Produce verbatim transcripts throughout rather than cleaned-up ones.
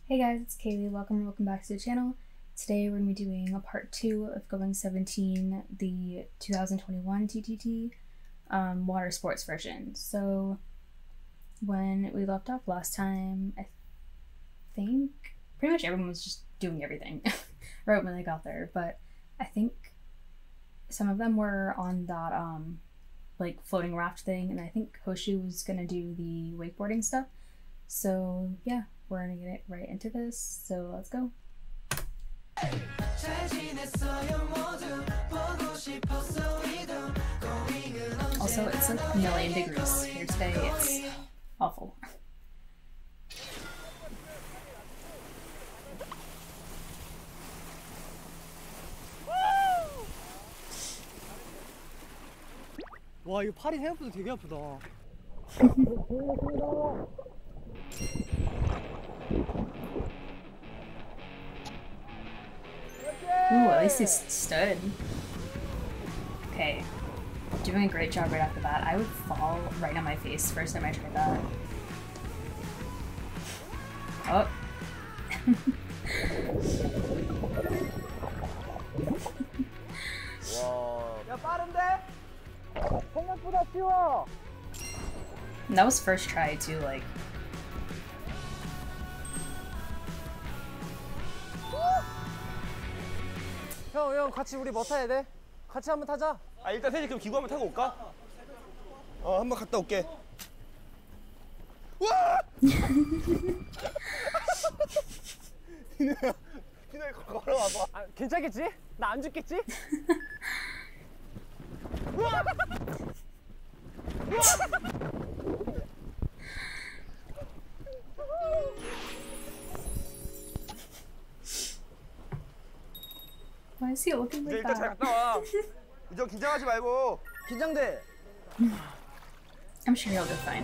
Hey guys, it's Kaylee. Welcome or welcome back to the channel. Today we're going to be doing a part two of Going seventeen, the two thousand twenty-one T T T um, water sports version. So when we left off last time, I think pretty much everyone was just doing everything right when they got there, but I think some of them were on that um, like floating raft thing, and I think Hoshu was going to do the wakeboarding stuff. So yeah, we're gonna get right into this, so let's go. Also, it's like a million degrees here today. It's awful. 와, 이거 팔이 생각보다 되게 아프다. Ooh, at least he stood. Okay, doing a great job right off the bat. I would fall right on my face first time I tried that. Oh. 야, 빠른데? 생각보다 쉬워. And that was first try too, like. 형, 형, 같이 우리 뭐 타야 돼? 같이 한번 타자. 아, 일단 셋이 그럼 기구 한번 타고 올까? 어, 한번 갔다 올게. 와! 디노야, 디노야, 걸어와봐. 아, 괜찮겠지? 나 안 죽겠지? 우와! 우와! Why is he looking 이제 like 일단 잘 that? 갔다 와. 이제 긴장하지 말고. 긴장돼. I'm sure he'll do fine.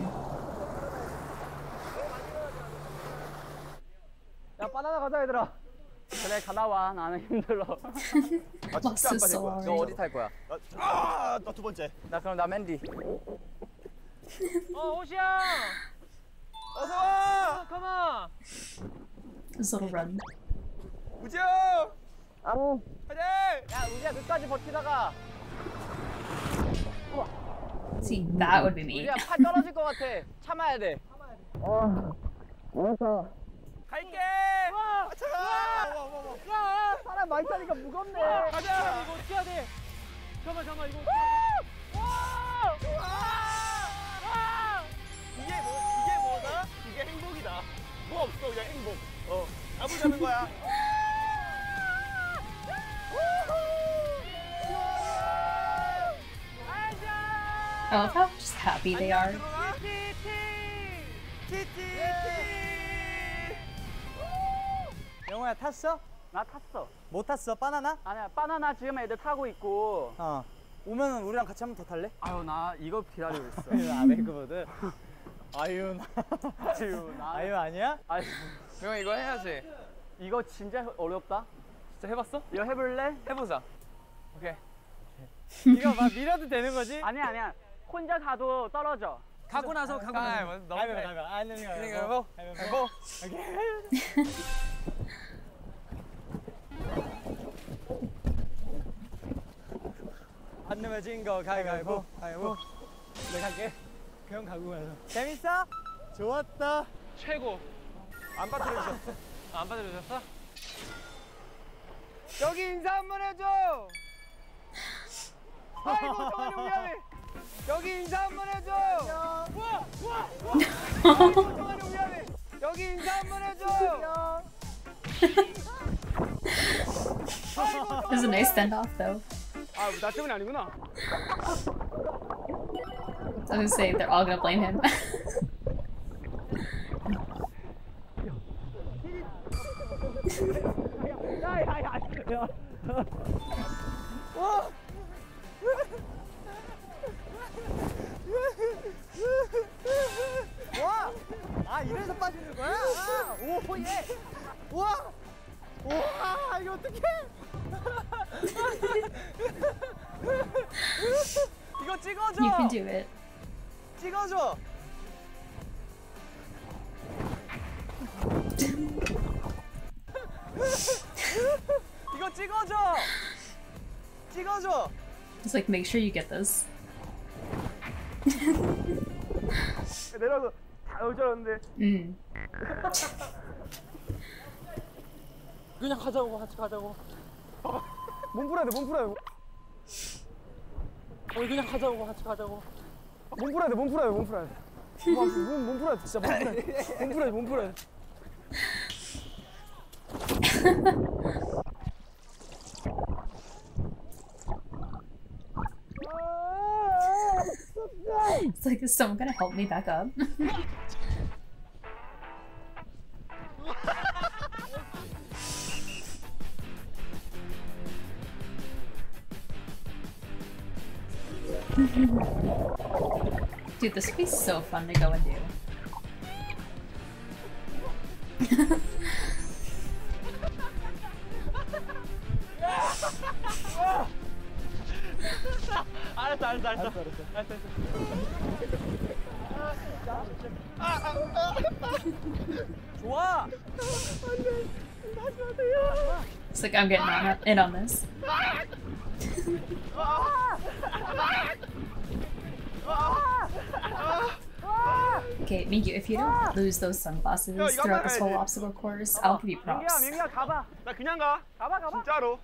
야, 바나나 가자, 얘들아. 그래, 가다 와. 나는 힘들어. 아, 진짜 안 빠질 거야. 너 어디 탈 거야? 아, 나 두 번째. 나 그럼 나 맨디. 어, 호시야. 어서 와. 컴온. His little run. 우지야. 어. 가자. 야, 우지야, 끝까지 버티다가. See, that would be me. 우지야, 팔 떨어질 것 같아. 참아야 돼. 어. 알았어. 갈게. 와! 차가. 야, 사람 많이 타니까 무겁네. 가자. 이거 어떻게 해야 돼? 잠깐만, 잠깐만, 이거. 와! 와! 이게 뭐? 이게 뭐다? 이게 행복이다. 뭐 없어, 그냥 행복. 어, 아무 잡는 거야. I love how just happy they are. 영호야 탔어? 나 탔어. 못 탔어? 바나나? 아니야, 바나나 지금 애들 타고 있고. 어. 오면은 우리랑 같이 한 번 더 탈래? 아유, 나 이거 기다리고 있어. 아메이크보드. 아유 나. 아유, 나. 아유 아니야? 아유, 형 이거 해야지. 이거 진짜 어렵다. 진짜 해봤어? 이거 해볼래? 해보자. 오케이. 이거 막 밀어도 되는 거지? 아니야, 아니야. 혼자 가도 떨어져. 가고 나서 가고 나서. 가위바위보, 너무 가위바위보, 그래. 가위바위보. 아니 아니 가위바위보. 가위바위보. 안 내면 진거 가위바위보. 가위바위보. 내가 갈게. 그형 가고 가서. 재밌어? 좋았다. 최고. 안 빠뜨려주셨어. 아, 안 받아주셨어? 여기 인사 한 번 해줘. 아이고, 정한이 미안해. 여기 인사 한 번 해줘. 와, 와, 와. 아이고, 정한이 미안해. 여기 인사 한 번 해줘. It was a nice send-off though. 아, 나 때문에 아니구나. I was gonna say, they're all gonna blame him. 야, 야, 야, 야. 와. 와! 아 이래서 빠지는 거야? 아, 오 예! 와! 와 이거 어떡해! 이거 찍어줘! You can do it. 찍어줘! 이거 찍어줘. 찍어줘. Just like make sure you get this. 내려서 다 올 줄 알았는데. 음. 그냥 가자고 같이 가자고. 몸 풀어야 돼, 몸 풀어야 돼. 우리 그냥 가자고 같이 가자고. 몸 풀어야 돼, 몸 풀어야 돼, 몸 풀어야 돼. 몸, 몸, 몸 풀어야 돼, 진짜 몸 풀어야 돼. 몸 풀어야 돼, 몸 풀어야 돼. It's like, is someone gonna help me back up? Dude, this would be so fun to go and do. 알았어 알았어 알았어. 알았어 알았어. 좋아. It's like I'm getting on, in on this. Okay, Mingyu, if you don't lose those sunglasses throughout this whole obstacle course, I'll give you 민기야, props. 민기야, 가봐. 나 그냥 가. 가봐, 가봐. 진짜로.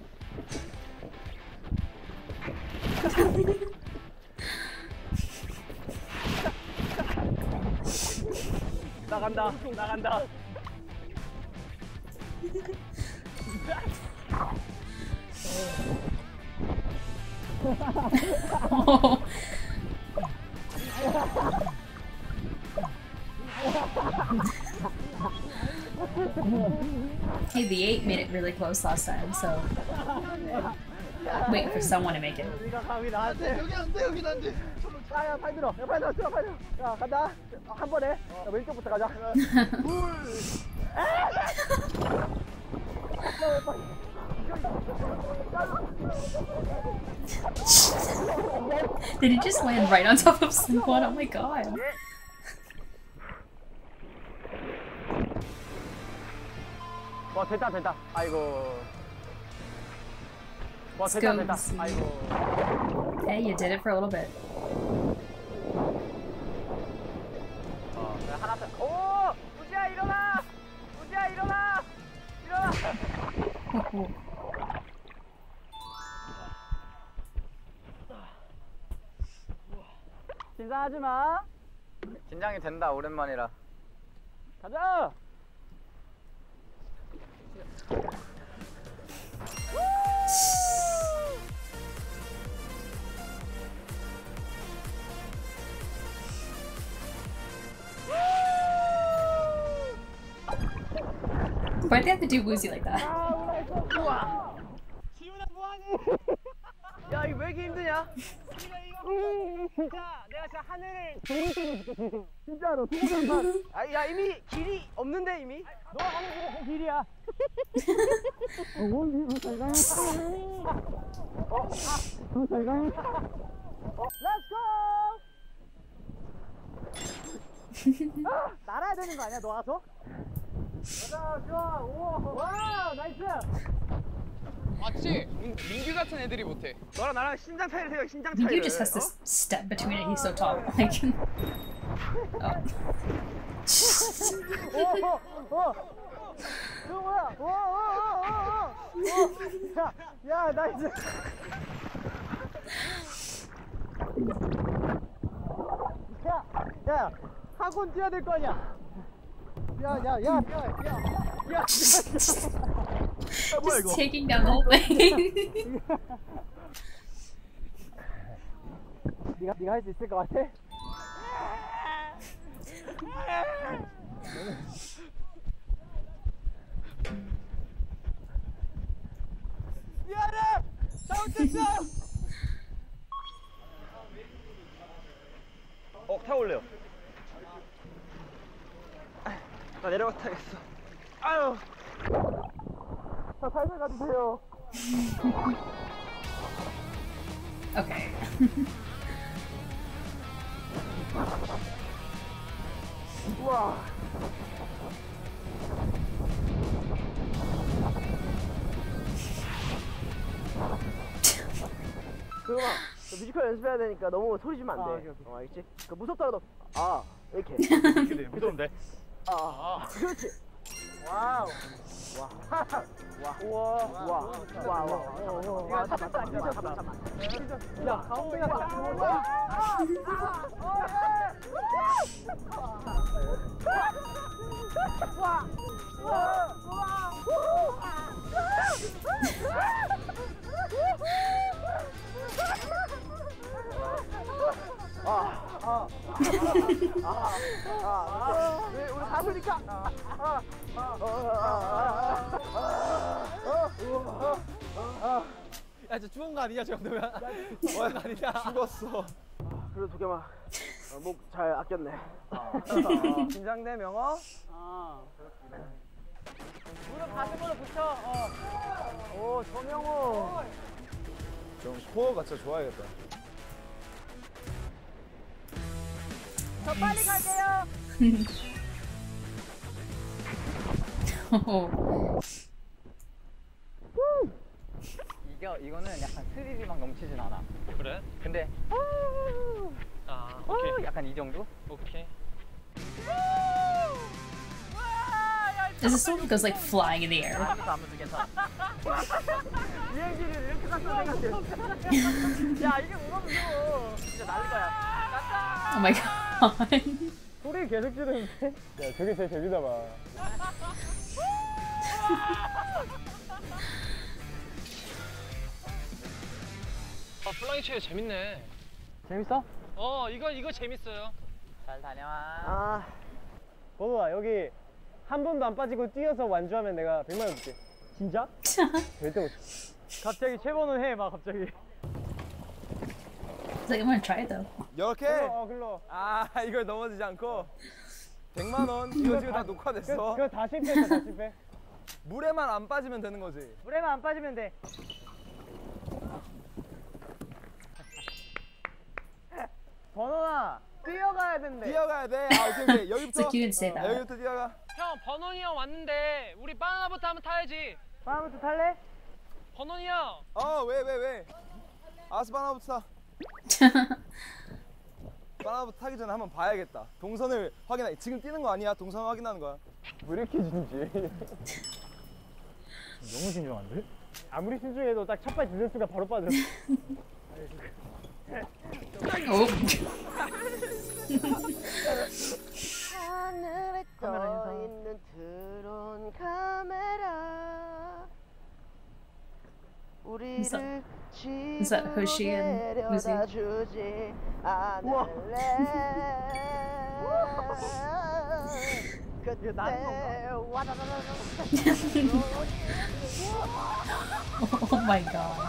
나간다, 나간다. Hey, the eight made it really close last time, so waiting for someone to make it. 네가 감히 나한테. 여기 안 돼, 여기 안 돼. 야, 팔 들어. 야, 팔 들어, 들어, 팔 들어. 야, 간다. 한 번에. 야, 왼쪽부터 가자. Did he just land right on top of someone? Oh my god. 와, 됐다, 됐다. 아이고. 와, Let's 됐다, go. 됐다. 아이고. Hey, you did it for a little bit. 어, 하나 더. 오! 우지야, 일어나! 우지야, 일어나! 일어나! 긴장하지 마. 긴장이 된다 오랜만이라. 가자. Why'd they have to do Woozy like that? 지훈아 뭐하니? 야 이거 왜 이렇게 힘드냐? 자, 내가 진짜 하늘을 진짜로 동영상. 아, 야 이미 길이 없는데 이미. 너가 가는 길이 그 길이야. 어, 뭔 잘 가요? 어, 아, 잘 가요? Let's go. 아, 날아야 되는 거 아니야? 너 와서? 가자, 좋아. 오, 와, 나이스. 맞지? 민, 민규 같은 애들이 못해. 너랑 나랑 신장 차이를 생각, 신장 차이를. Mingyu just has to s- step between it. He's so tall. Like, oh. 오, 오, 오. 그거 뭐야? 오, 오, 오, 오, 오. 야, 야, 나이스. 야, 야, 학원 뛰어야 될 거 아니야? 야, 야, 야, 야, 야, 야. Just taking down the whole thing. 네가 네가 할 수 있을 것 같아? 미안해! 잘못했어! 어, 타올래요. 나 내려가 타겠어. 아유. 저 살살 가주세요. Okay. 우와. 뮤지컬 연습해야 되니까 너무 소리 지면 안 돼. 아, 오케이, 오케이. 어, 알겠지? 그 무섭더라도 아 이렇게. 근데 무서운데. 아, 아. 그렇지. 와우. 와. 와. 우와. 와. 와. 와. 와. 와. 잠깐만. 잠깐만. 잠깐만. 야, 가운데가 와. 와. 아, 아, 아, 아, 왜 우리 가수니까? 아, 아, 아, 아, 아, 아, 야, 저 죽은 거 아니냐, 저 정도면? 죽은 거 아니냐? 죽었어. 그래도 두 개만 목 잘 아꼈네. 긴장돼, 명어? 무릎 가슴으로 붙여. 어. 오, 조명호. 좀 코어가 진짜 좋아야겠다. 저 빨리 갈게요. 이게 이거는 약간 스릴이 막 넘치진 않아. 그래? 근데 아, 어, 오케이. 약간 이 정도? 오케이. This is someone goes like flying in the air. 아무도 아무도 괜찮아. 비행기를 이렇게 갔어 생각해. 야, 이게 뭐가 무서워. 진짜 날릴 거야. Oh my god. 소리 계속 지르는데? 야, 저게 제일 재미나 봐. 아, 플라잉 체어 재밌네. 재밌어? 어, 이거 이거 재밌어요. 잘 다녀와. 아, 보도아, 여기 한 번도 안 빠지고 뛰어서 완주하면 내가 백만 원 줄게. 진짜? 절대 못. 갑자기 최번호 해, 막 갑자기. It's like, I'm gonna try it though. 이렇게? 어, 글로. 아, 이걸 넘어지지 않고 백만 원 이거 지금 다 녹화됐어. 그거 다 실패했어, 다 실패. 물에만 안 빠지면 되는 거지. 물에만 안 빠지면 돼. 번호나 뛰어가야 된대. 뛰어가야 돼. 아, 오케이, 오케이. It's 여기부터. like you didn't say 어, that. 여기부터 뛰어가. 형, 버논이 형 왔는데 우리 바나나부터 한번 타야지. 다음부터 탈래? 버논이 형. 어, 왜, 왜, 왜? 아스 바나부터 타. 바나부터 타기 전에 한번 봐야겠다. 동선을 확인해. 지금 뛰는 거 아니야? 동선 확인하는 거야. 왜 이렇게 진지해? 너무 신중한데? 아무리 신중해도 딱 첫발 디센스가 바로 빠져. Oh. 하늘에 떠 있는 드론 카메라. 우리를 Is that Hoshi and Uzi? 데려다 주지 않을래. 그때 와다다다다. Oh my god.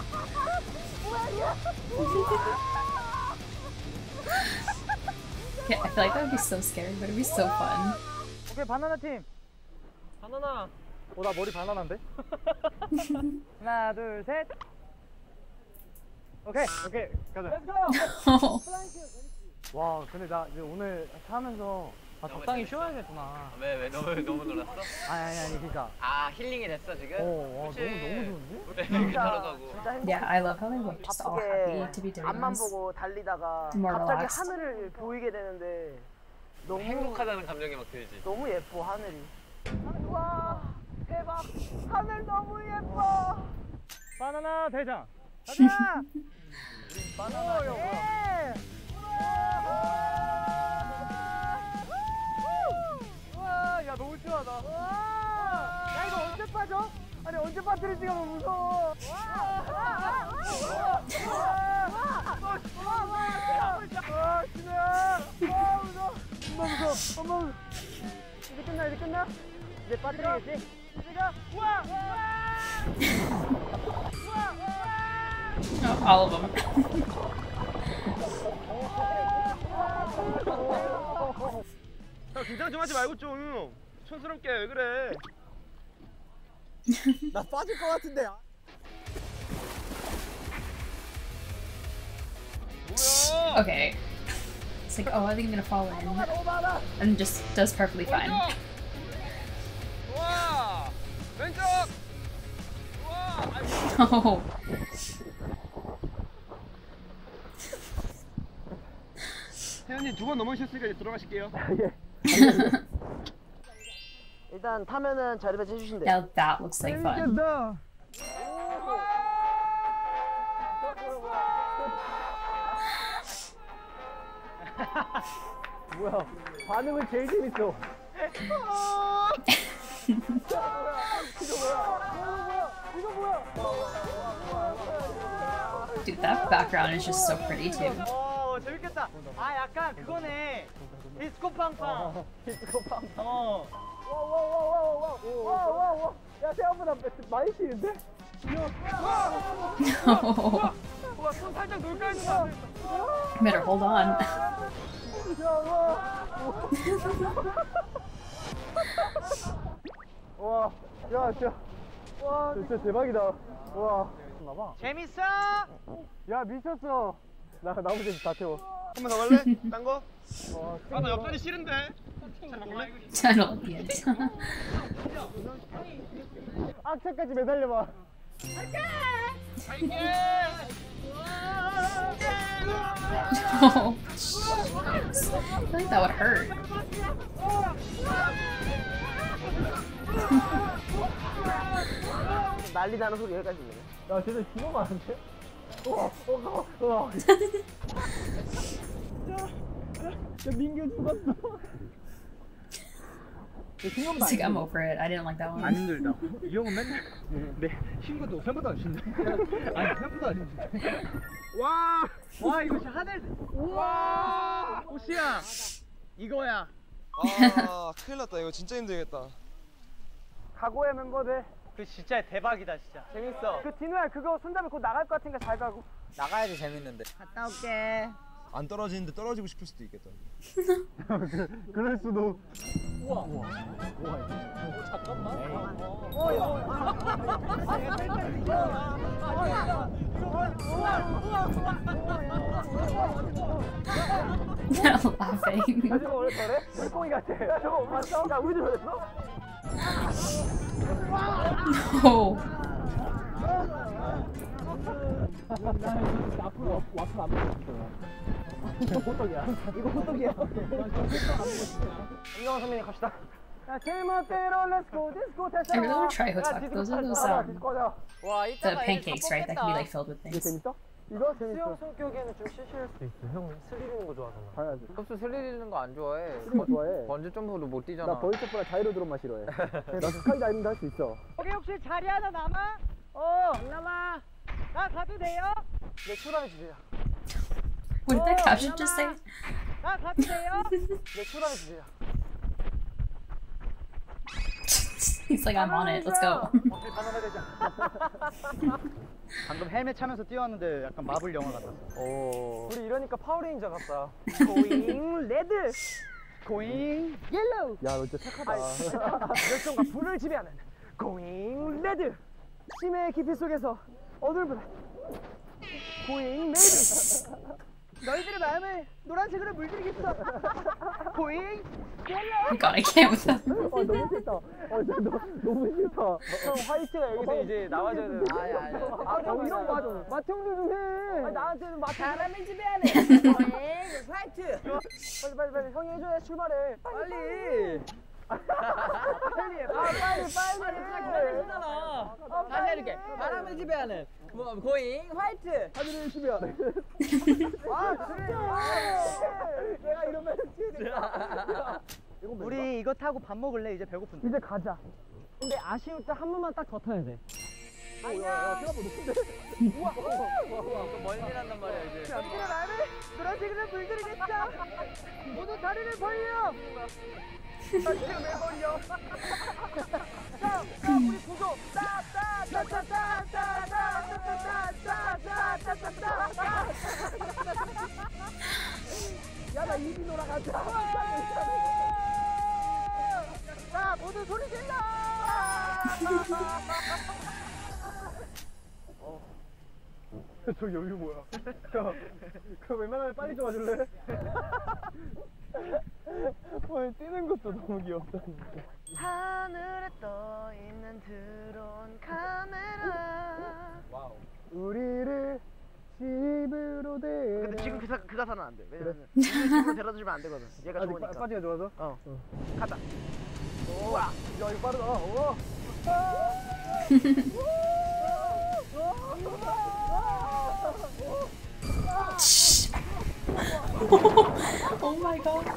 Yeah, I feel like that would be so scary, but it'd be so fun. 오케이, 바나나 팀. 바나나. 어, 나 머리 바나나인데? 하나, 둘, 셋. 오케이, 오케이, 가자. 와, 근데 나 이제 오늘 타면서 아, 적당히 쉬어야겠구나. 왜, 왜 너무 너무 놀랐어? 아니, 아니, 아니, 그니까. 아, 힐링이 됐어 지금? 어, 어, 그치? 너무, 너무 좋은데? 왜 이렇게 따라가고? 진짜 행복. Yeah, I love how they look just all happy to be doing 앞만 this. 보고 달리다가 More 갑자기 relaxed. 하늘을 보이게 되는데 너무 행복하다는 감정이 막 들지. 너무 예뻐 하늘이. 와 대박 하늘 너무 예뻐. 바나나 대장. 가자! 바나나 형. 와, 야 너무 시원하다. 야 이거 언제 빠져? 아니 언제 빠뜨릴지가 너무 무서워. 와, 진우야. 와, 무서워. 엄마 무서워. 엄마 무서워. 이제 끝나, 이제 끝나? 이제 빠뜨리겠지? 이제가 와! Oh, all of them. 야, 긴장 좀 하지 말고 좀 촌스럽게 왜 그래? 나 빠질 것 같은데. 뭐야? Okay. It's like, oh, I think I'm gonna fall in. And just does perfectly fine. 와! 왼쪽! 와! Oh. 태현님 두 번 넘어오셨으니까 이제 들어가실게요. 예. 일단 타면은 자리 배치 해주시면 돼요. Now that looks like fun. 뭐야? 반응은 제일 재밌어. Dude, that background is just so pretty too. 어 재밌겠다. 아 약간 그거네. 디스코 팡팡. 디스코 팡팡. 어. 와와와와와와와와와. 야 생각보다 많이 쉬는데? No. 와손 살짝 놀까 했는데. Better hold on. 와, 야, 진짜, 와, 진짜 대박이다. 와, 재밌어? 야 미쳤어. 나 나머지 다 태워. 한 번 더 갈래? 딴 거? 와, 아, 나 옆자리 싫은데. 잘 바꿀래? I don't like it. 악착까지 매달려봐. Oh, jeez. I feel like that would hurt. 난리 나는 소리 여기까지 들리네. 야, 쟤네 진짜 많은데? 우와, 우와, 우와. 야, 민규 죽었어. It's like, I'm over it. I didn't like that 안 one. 힘들다. 이 형은 맨날 내 쉰 것도 생각보다 안 쉰다. 아니 생각보다 안 힘들다. 와, 와 이거 진짜 하늘. 와, 호시야, 이거야. 아 큰일 났다. 이거 진짜 힘들겠다. 각오해 멤버들. 그 진짜 대박이다 진짜. 재밌어. 그 디노야 그거 손잡이 곧 나갈 것 같으니까 잘 가고. 나가야지 재밌는데. 갔다 올게. 안 떨어지는데 떨어지고 싶을 수도 있겠다. 그럴 수도. Laughing. 야, 저거 원래 저래? 물고기 같아. 야, 저거 봤어? 야, 우리도 저랬어? No. 앞으로 와플 안 먹었어. 이거 호떡이야. 이거 호떡이야. 안녕 선배님 갑시다. 야 제멋대로 렛츠고 디스코 I really want to try hotak. Those are those um, 와 the 이따가 pancakes, right? That can be like filled with 이거 things. 재밌어? 이거 재밌어. 수영 성격에는 좀 시시할 수도 있어. 형 스릴 있는 거 좋아하잖아. 봐야지. 흡수 스릴 있는 거 안 좋아해. 스릴 거 좋아해. 번지 점프도 못 뛰잖아. 나 버리점보다 자이로드론만 싫어해. 나 스카이 다이빙도 할 수 있어. 여기 혹시 자리 하나 남아? 어 남아. 나 가도 돼요? 내 출발해 주세요. What did that caption just say? 나 가도 돼요? 내 출발해 주세요. He's like, I'm on it. Let's go. 방금 헬멧 차면서 뛰어왔는데 약간 마블 영화 같았어. 오. 우리 이러니까 파워레인저 같다. 고잉 레드, 고잉 옐로우. 야, 너 진짜 착하다. 열정과 불을 지배하는 고잉 레드. 심해의 깊이 속에서 어둠보다 고잉 레드. 너희들의 마음을 노란색으로 물들이겠어. 고잉 옐로우. God, I can't with that. 어, 너무 싫다. 어, 진짜 너, 너무 싫다. 형 화이트가 여기서 이제 나와줘야 되는. 아니, 아니. 아, 형 이런 거 맞아. 마청도 좀 해. 아, 나한테는 마청. 사람을 지배하는 화이트. 빨리 빨리 빨리 형이 해줘야 출발해. 빨리. 빨리 해. 아, 빨리 빨리. 아, 다시 해줄게. 바람을 지배하는 뭐 고잉 화이트. 하늘을 열심히 하네. 아, 그래. 내가 이러면 튀어야 우리 이거 타고 밥 먹을래? 이제 배고픈데. 이제 가자. 근데 아쉬울 때 한 번만 딱 더 타야 돼. 안녕. 야, 생각보다 높은데? 우와, 우와, 우와, 우와. 멀리 난단 말이야 이제. 당신의 마음을 노란색으로 물들이겠다. 모두 다리를 벌려. 다리를 왜 벌려? 자, 자, 우리 구조. 따, 따, 따, 따, 따, 따, 따, 따, 따, 따, 따, 따, 따, 따. 야, 나 입이 돌아가자. 자, 모두 소리 질러. 저 여기 뭐야? 야, 그 웬만하면 빨리 좀 와줄래? 와, 뛰는 것도 너무 귀엽다. 하늘에 떠 있는 드론 카메라. 우리를 집으로 데. 근데 지금 그, 사, 그 가사는 안 돼. 왜냐면 집으로 데려다 주면 안 되거든. 얘가 아직 좋으니까. 빠지가 좋아서. 어. 가자. 우와. 야 이거 빠르다. 우와. Oh my god.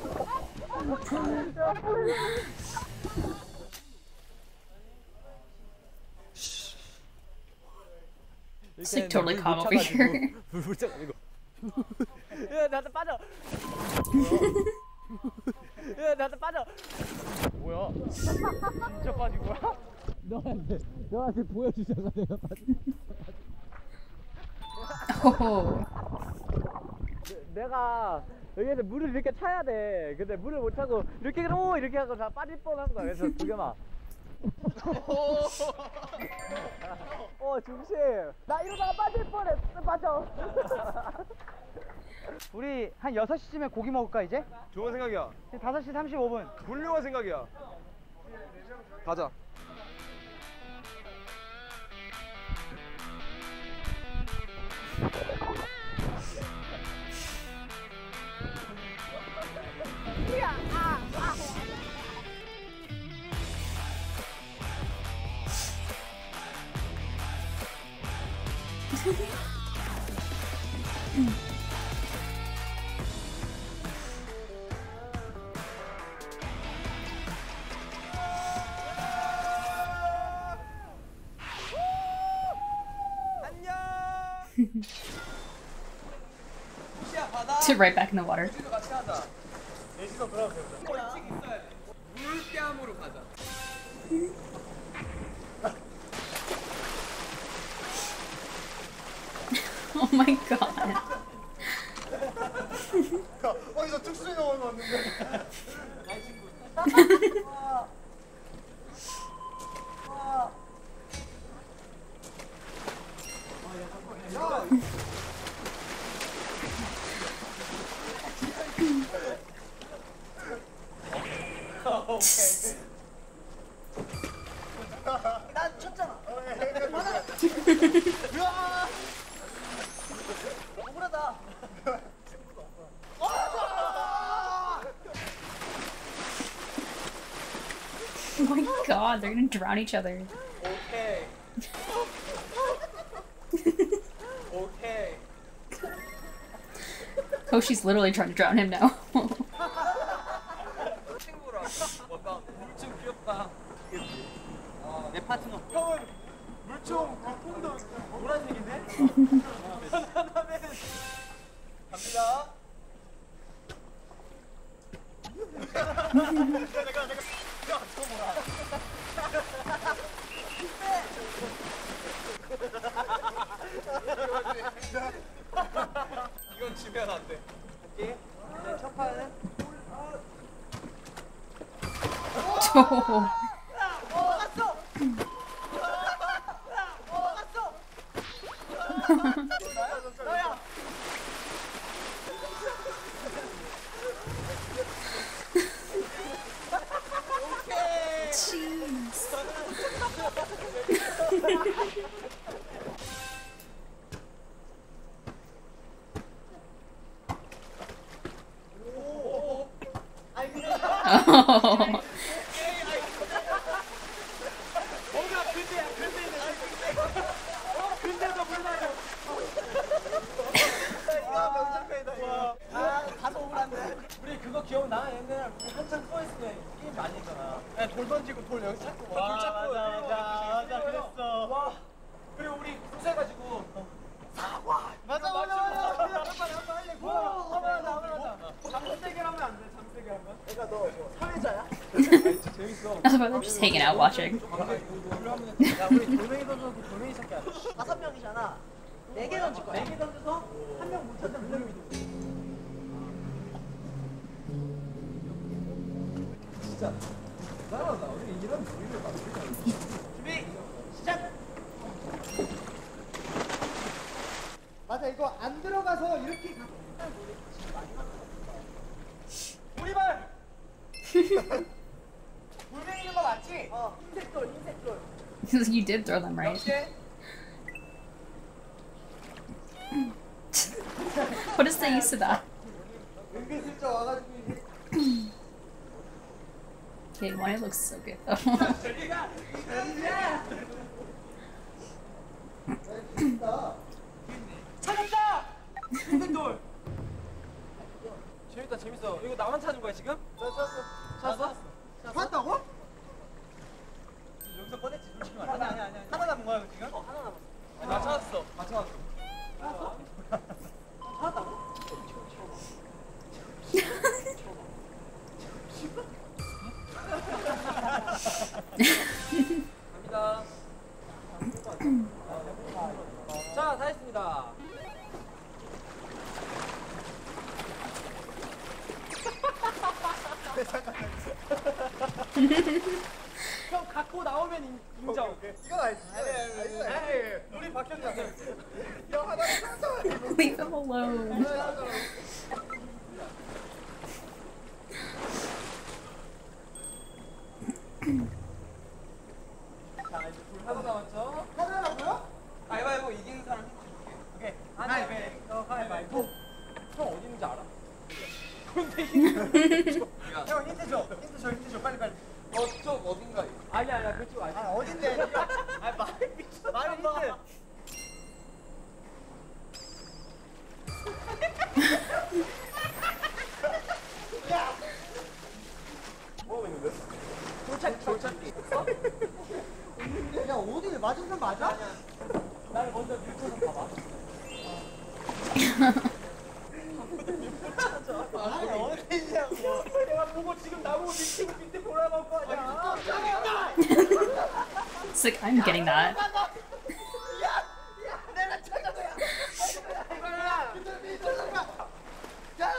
It's like totally calm over here. 물물짝 이거. 야 나한테 빠져. 야 나한테 빠져. 뭐야? 진짜 빠진 거야? 너한테 너한테 보여주잖아 내가 빠진. Oh. 내가 여기에서 물을 이렇게 차야 돼. 근데 물을 못 차고 이렇게 오 이렇게 하고 다 빠질 뻔한 거야. 그래서 두개만. 어 중심. 나 이러다가 빠질 뻔했어. 빠져. 우리 한 여섯 시쯤에 고기 먹을까 이제? 좋은 생각이야. 지금 다섯 시 삼십오 분. 훌륭한 생각이야. 가자. To right back in the water. 물뺨으로 가자. Oh my god. 어디서 특수히 넣어놨는데. 난 쳤잖아. 억울하다. Oh my god, they're gonna drown each other. 오케이. 오케이. Hoshi's literally trying to drown him now. 친구랑 뭔가 물좀 귀엽다. 내 파트너. 형은 물총 그 폼도 노란색인데? 하나는 갑니다. 야, 저거 뭐야? 이건 지면 안 돼. 오케이. 이제 첫 판은 Oh. 가서 억울한데. 우리 그거 기억나? 옛날 우리 한창 서있을 때 게임 많이 했잖아. 돌 던지고 돌 여기 찾고 와, 돌 찾고 맞아, 맞아, 맞아, 그랬어. 와 그리고 우리 부서가지고 사과 맞아, 맞아, 맞아. 빨리 고. 하면 하자, 하면 하자. 잠세게 하면 안 돼? 잠세게 하면? 내가 너 사회자야? 진짜 재밌어. I was about to just hanging out watching. 야, 우리 돌멩이 던져서 돌멩이 찾기 하자. 다섯 명이잖아. 네 개 던질 거야. 네 개 던져서 한 명 못 찾으면 한 명이 돼. 진짜 나라다. 우리 이런 우리를 만들자. 준비, 시작! 맞아 이거 안 들어가서 이렇게 가. 우리발. 돌멩이 있는 거 맞지? 어, 흰색 돌, 흰색 돌. You did throw them right. 개. What is the use of that? Okay, one it looks so good though. 찾았다! 돌. 재밌다, 재밌어. 이거 나만 찾은 거야 지금? 찾았어. 찾았어? 찾았다고? 여기서 꺼냈지, 솔직히 말해. 아니 아니 아니. 하나 남은 거야 지금? 어, 하나 남았어. 아니, 나 찾았어. 나 찾았어. 찾았다고? 갑니다. 자, 다 했습니다. 형 갖고 나오면 인, 인정. 이건 알지. 아니 아니 아니. 우리 박현장. 형 하나 찾아. Leave him alone. 자, 이제 불 하나 남았죠? 하나라고요? 가위바위보 이기는 사람 힌트 줄게. 오케이. 가위바위보. 가위바위보. 형 어디 있는지 알아? 근데 힌트. 형 힌트 줘. 힌트 줘. 힌트 줘. 빨리 빨리. 저쪽 어딘가. 아니 아니야 그쪽 아니야. 아 어딘데? 아 말 미쳤어. 말 힌트. 뭐 있는데? 돌찾기 돌찾기. 야 어디 맞은편 맞아? 나를 먼저 밀쳐서 봐봐. 아니 어디 있냐고. 내가 보고 지금 나보고 밑에 밑에 보라고 거 아니야. It's like I'm getting that. 내가 찾아서야. 이거야. 야.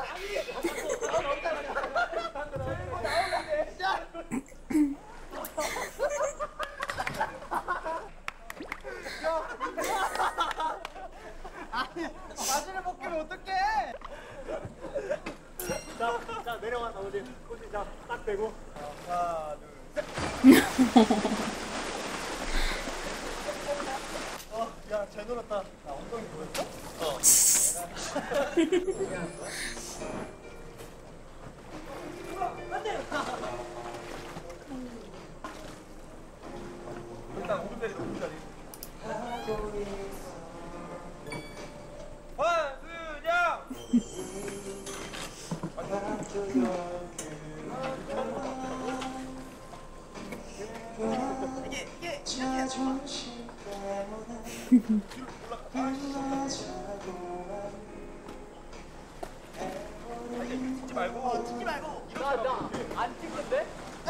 아니 바지를 벗기면 어떡해? 자, 자 내려와 나 어디 어디 자딱 대고 하나 둘 어, 야, 잘 놀았다. 나 엉덩이 보였어? 어. 일단 오른다리, 오른다리. 환수령. 이게 이게 이렇게 찍지 말고. 찍지 말고. 나나안 찍는데?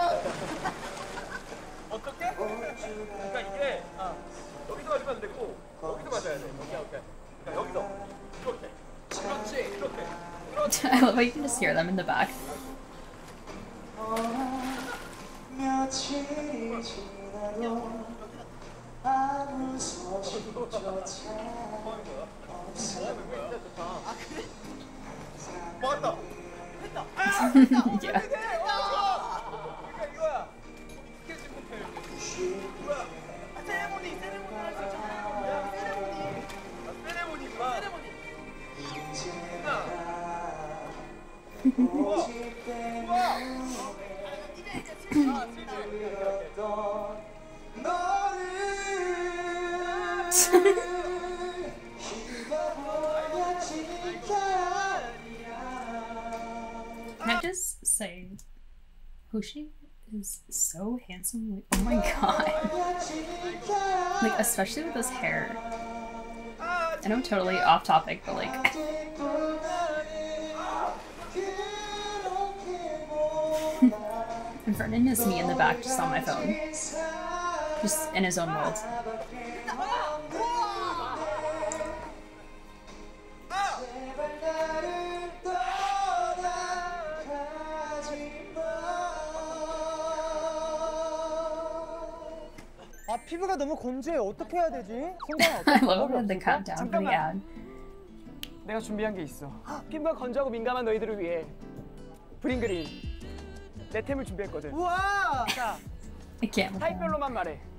어떻게? 그러니까 이게 여기서 맞으면 안 되고 여기서 맞아야 돼. 오케이 오케이. 그러니까 여기서 이렇게. 그렇지 이렇게. 그렇지. I love how you can just hear them in the back. 며칠이 지나도 아무 소식조차 없어. 맞다. 했다. Yeah. 그러니까 이거야. 익숙해진 못해. 뭐야? 아, 세레모니, 세레모니 할 수 있잖아요. 세레모니. 아, 세레모니구나. 세레모니. 우와. 우와. Can I just say, Hoshi is so handsome. Like, oh my god. Like, especially with his hair. I know totally off topic, but like. And Vernon is me in the back, just on my phone. Just in his own world. 아 피부가 너무 건조해. 어떻게 해야 되지? I love it, the countdown for the ad. 내가 준비한 게 있어. 피부가 건조하고 민감한 너희들을 위해 브링그린 내 템을 준비했거든. 우와! 자, I can't with that. 타입별로만 말해.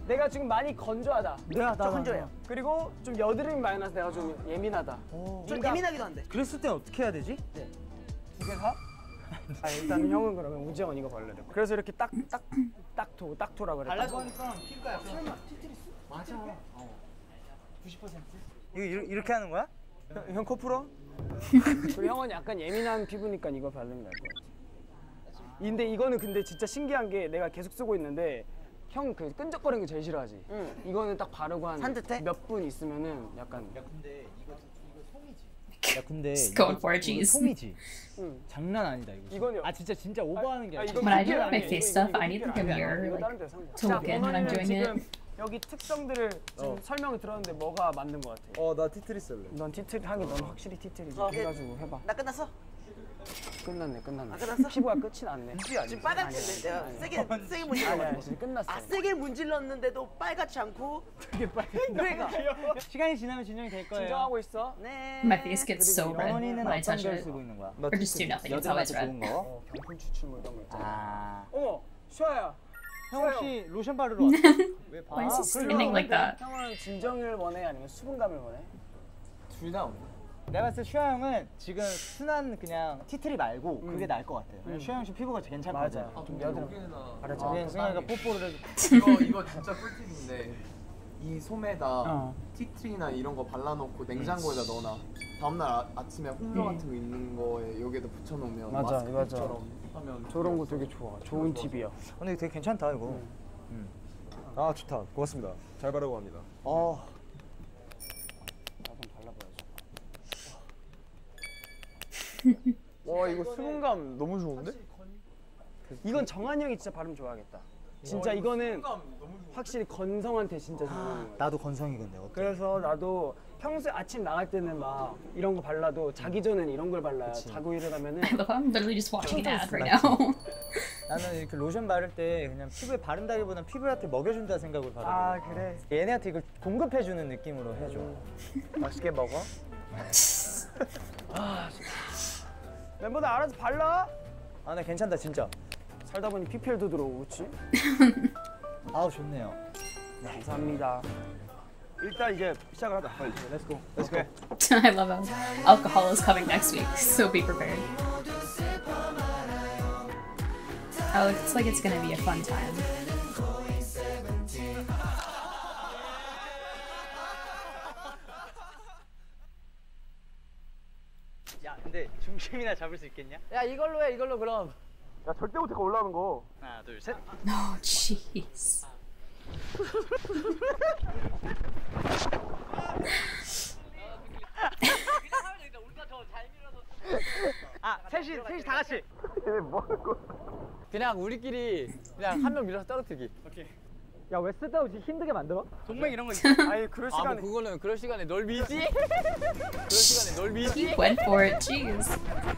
내가 지금 많이 건조하다. 내가 나 건조해요. 그리고 좀 여드름이 많이 나서 내가 좀 예민하다. 좀 예민하기도 한데. 그랬을 땐 어떻게 해야 되지? 두 개 사? 아 일단 형은 그러면 우지영은 이거 발라야 돼. 그래서 이렇게 딱딱딱토 딱토라 그래. 발라서 하니까 피부가 약간. 설마 티트리스? 맞아. 어. 구십 퍼센트? 이거 이렇게, 이렇게 하는 거야? 형, 형 코 풀어? 그리고 형은 약간 예민한 피부니까 이거 바르면 될 것 같아. 근데 이거는 근데 진짜 신기한 게 내가 계속 쓰고 있는데 형 그 끈적거리는 거 제일 싫어하지? 응. 이거는 딱 바르고 한 몇 분 있으면은 약간. 야 근데 이거 이거 솜이지. 야 근데 Just going for it, jeez. 솜이지. 응. 장난 아니다 이거. 이거는 아 진짜 진짜 오버하는 게 아, 아니야. 이거 When I do 피부가 my 아니에요. face 이거- stuff, 이거 I need like a 피부가 아니야. mirror 이거 like 다른 데 산 거야. to look in when I'm doing 지금 it. 여기 특성들을 지금 설명을 들었는데 뭐가 맞는 것 같아? 어, 나 티트리스 할래. 넌 티트리 하긴 넌 확실히 티트리지. 어, 해가지고 해봐. 나 끝났어? 끝났네 끝났네. 아, 끝났어? 피부가 끝이 났네. 지금 빨갛게 내가 아니야. 세게 세게 아니 아니 문질렀거든. 지금 끝났어. 아 세게 문질렀는데도 빨갛지 않고 되게 빨리. 그러니까 시간이 지나면 진정이 될 거예요. 진정하고 있어. 네. My face gets so red 영원이는 when I 어떤 touch 걸 it. 쓰고 있는 거야? Or just do nothing. It's always 여자한테 red. 좋은 거. 어, 경품 추출 뭐 이런 거 있잖아. 아. 어머, 슈아야. 형 혹시 로션 바르러 왔어? 왜 봐? Why is he 그럼 standing like that? 형은 진정을 원해 아니면 수분감을 원해? 둘 다 없네. 내가 봤을 때 슈아 형은 지금 순한 그냥 티트리 말고 그게 나을 것 같아요. 왜냐면 슈아 형 지금 피부가 괜찮거든. 맞아. 좀 여드름. 알았죠. 아, 승현이가 뽀뽀를 해줘. 이거 이거 진짜 꿀팁인데 이 솜에다 어. 티트리나 이런 거 발라놓고 냉장고에다 넣어놔. 다음날 아, 아침에 홍조 같은 거 있는 거에 여기에다 붙여놓으면 맞아, 마스크처럼 하면 저런 거 되게 좋아. 좋은 팁이야. 근데 되게 괜찮다 이거. 아 좋다. 고맙습니다. 잘 바르고 갑니다. 어. 나좀 발라봐야지. 와 이거 수분감 너무 좋은데? 이건 정한 형이 진짜 발음 좋아하겠다. 진짜 이거는 확실히 건성한테 진짜 좋은 거야. 나도 건성이건데 어때? 그래서 나도 평소에 아침 나갈 때는 막 이런 거 발라도 자기 전에는 이런 걸 발라요. 자고 일어나면은 I love how I'm literally just watching an ad right now. 나는 이렇게 로션 바를 때 그냥 피부에 바른다기보단 피부한테 먹여준다 생각으로 바르거든. 아 그래. 얘네한테 이걸 공급해주는 느낌으로 해줘. 맛있게 먹어. 멤버들 알아서 발라. 아, 나 괜찮다 진짜. 살다 보니 피피엘도 들어오고 그렇지? 아우 좋네요. 감사합니다. 일단 이제 시작을 하자. 빨리. 렛츠고. 렛츠고. I love how alcohol is coming next week, so be prepared. Oh, it looks like it's gonna be a fun time. 야, 근데 중심이나 잡을 수 있겠냐? 야 이걸로 해 이걸로 그럼. 야 절대 못해 올라오는 거. 하나, 둘, 셋. Oh, jeez. 아 셋이 셋이 다 같이. 얘네 뭐 하는 거야? 그냥 우리끼리 그냥 한 명 밀어서 떨어뜨기. 야 왜 쓸데없이 힘들게 만들어? 동맹 이런 거 있어. 아니 그럴 아 뭐 시간에. 그거는 그럴 시간에 널 미지? 그럴 시간에 널 미지? He went for it, jeez.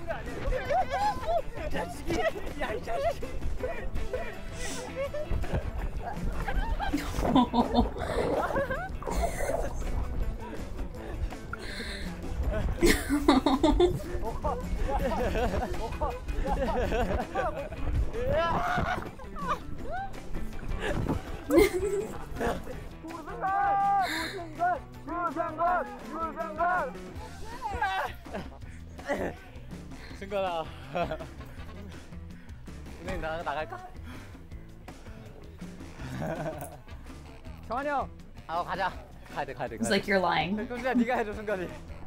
유승관! 유승관! 유승관! 승관아. 은행 나 나갈까? 정한이 형. 아 가자. 가야 돼 가야 돼. It's like you're lying. 승관아 네가 해줘 승관이.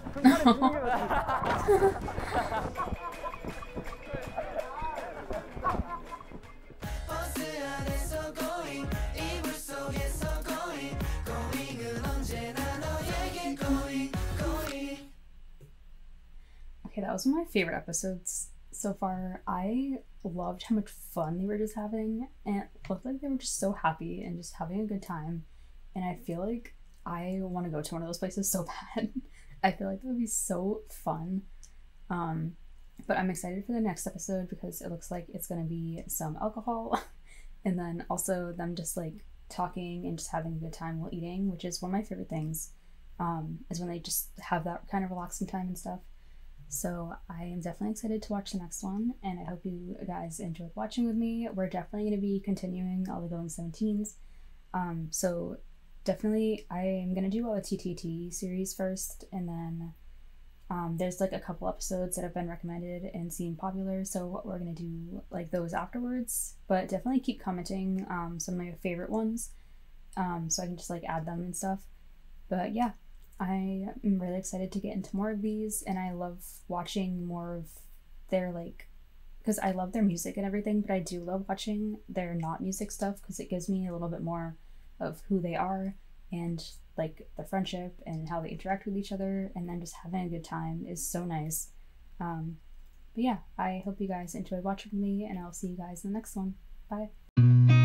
Okay, that was one of my favorite episodes so far. I loved how much fun they were just having, and it looked like they were just so happy and just having a good time. And I feel like I want to go to one of those places so bad. I feel like that would be so fun. Um, but I'm excited for the next episode because it looks like it's gonna be some alcohol, and then also them just like talking and just having a good time while eating, which is one of my favorite things. Um, is when they just have that kind of relaxing time and stuff. So I am definitely excited to watch the next one, and I hope you guys enjoyed watching with me. We're definitely going to be continuing all the Going seventeens. Um, so definitely I'm gonna do all the T T T series first, and then um, there's like a couple episodes that have been recommended and seem popular, so we're gonna do like those afterwards. But definitely keep commenting um, some of your favorite ones, um, so I can just like add them and stuff. But yeah, I am really excited to get into more of these, and I love watching more of their like, because I love their music and everything, but I do love watching their not music stuff because it gives me a little bit more of who they are and like the friendship and how they interact with each other, and then just having a good time is so nice. Um, but yeah, I hope you guys enjoyed watching with me, and I'll see you guys in the next one. Bye.